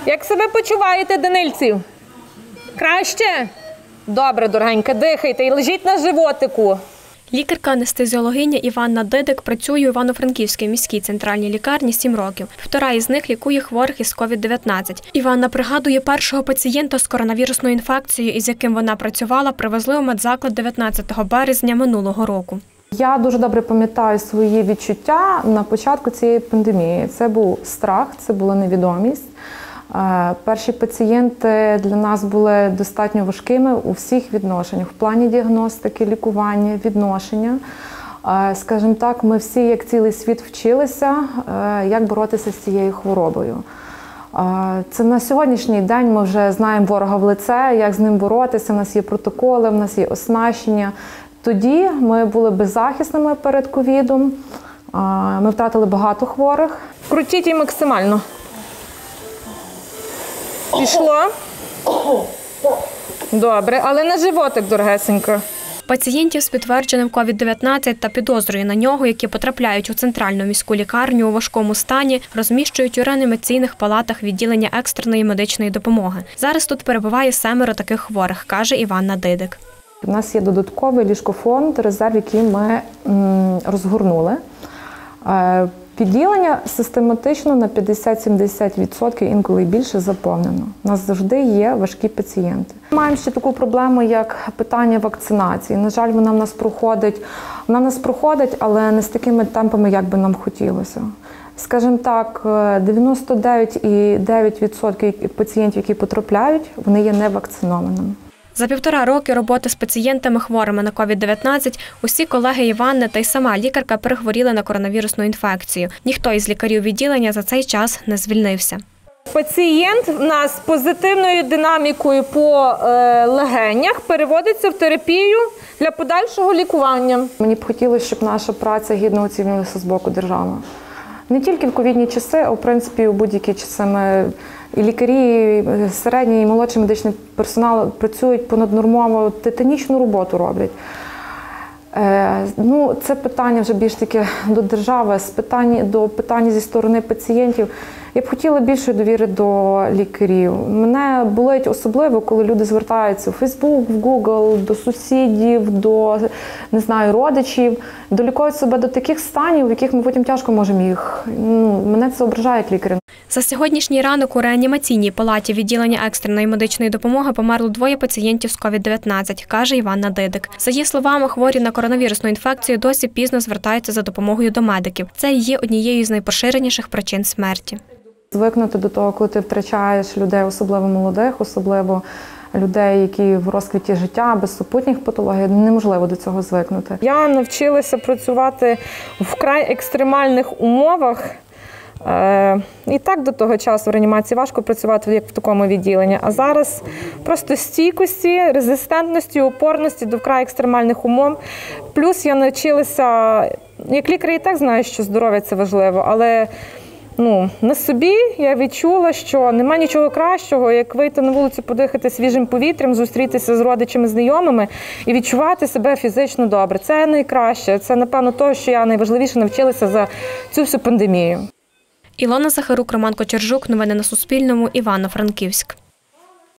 Як себе почуваєте, Данильців? Краще? Добре, дорогенька, дихайте і лежіть на животику. Лікарка-анестезіологиня Іванна Дидик працює у Івано-Франківській міській центральній лікарні 7 років. 1,5 із них лікує хворих із COVID-19. Іванна пригадує, першого пацієнта з коронавірусною інфекцією, із яким вона працювала, привезли у медзаклад 19 березня минулого року. Я дуже добре пам'ятаю свої відчуття на початку цієї пандемії. Це був страх, це була невідомість. Перші пацієнти для нас були достатньо важкими у всіх відношеннях. В плані діагностики, лікування, відношення. Скажімо так, ми всі, як цілий світ, вчилися, як боротися з цією хворобою. Це на сьогоднішній день ми вже знаємо ворога в лице, як з ним боротися, у нас є протоколи, у нас є оснащення. Тоді ми були беззахисними перед ковідом, ми втратили багато хворих. Крутіть її максимально. Пішло? Добре, але на животик, дорогесенько. Пацієнтів з підтвердженим COVID-19 та підозрою на нього, які потрапляють у центральну міську лікарню у важкому стані, розміщують у реанімаційних палатах відділення екстреної медичної допомоги. Зараз тут перебуває 7 таких хворих, каже Іванна Дидик. У нас є додатковий ліжкофонд, резерв, який ми розгорнули. Відділення систематично на 50-70%, інколи більше, заповнено. У нас завжди є важкі пацієнти. Маємо ще таку проблему, як питання вакцинації. На жаль, вона в нас проходить, але не з такими темпами, як би нам хотілося. Скажімо так, 99,9% пацієнтів, які потрапляють, вони є невакцинованими. За 1,5 роки роботи з пацієнтами хворими на COVID-19 усі колеги Іванни та й сама лікарка перехворіли на коронавірусну інфекцію. Ніхто із лікарів відділення за цей час не звільнився. Пацієнт в нас з позитивною динамікою по легенях переводиться в терапію для подальшого лікування. Мені б хотілося, щоб наша праця гідно оцінювалася з боку держави. Не тільки в ковідні часи, а в принципі у будь-які часи ми і лікарі, і середній і молодший медичний персонал працюють понаднормово, титанічну роботу роблять. Це питання вже більш таки до держави, до питання зі сторони пацієнтів. Я б хотіла більше довіри до лікарів. Мене болить особливо, коли люди звертаються в Facebook, в Google, до сусідів, до, не знаю, родичів, долікують себе до таких станів, в яких ми потім тяжко можемо їх. Мене це ображає як лікаря. За сьогоднішній ранок у реанімаційній палаті відділення екстреної медичної допомоги померло 2 пацієнтів з COVID-19, каже Іванна Дидик. За її словами, хворі на коронавірусну інфекцію досі пізно звертаються за допомогою до медиків. Це є однією з найпоширеніших причин смерті. Звикнути до того, коли ти втрачаєш людей, особливо молодих, особливо людей, які в розквіті життя, без супутніх патологій, неможливо до цього звикнути. Я навчилася працювати в вкрай екстремальних умовах. І так до того часу в реанімації важко працювати, як в такому відділенні. А зараз просто стійкості, резистентності, опорності до вкрай екстремальних умов. Плюс я навчилася, як лікар і так знаю, що здоров'я – це важливо, але на собі я відчула, що немає нічого кращого, як вийти на вулицю, подихати свіжим повітрям, зустрітися з родичами, знайомими і відчувати себе фізично добре. Це найкраще. Це, напевно, те, що я найважливіше навчилася за цю всю пандемію. Ілона Захарук, Роман Кочержук. Новини на Суспільному. Івано-Франківськ.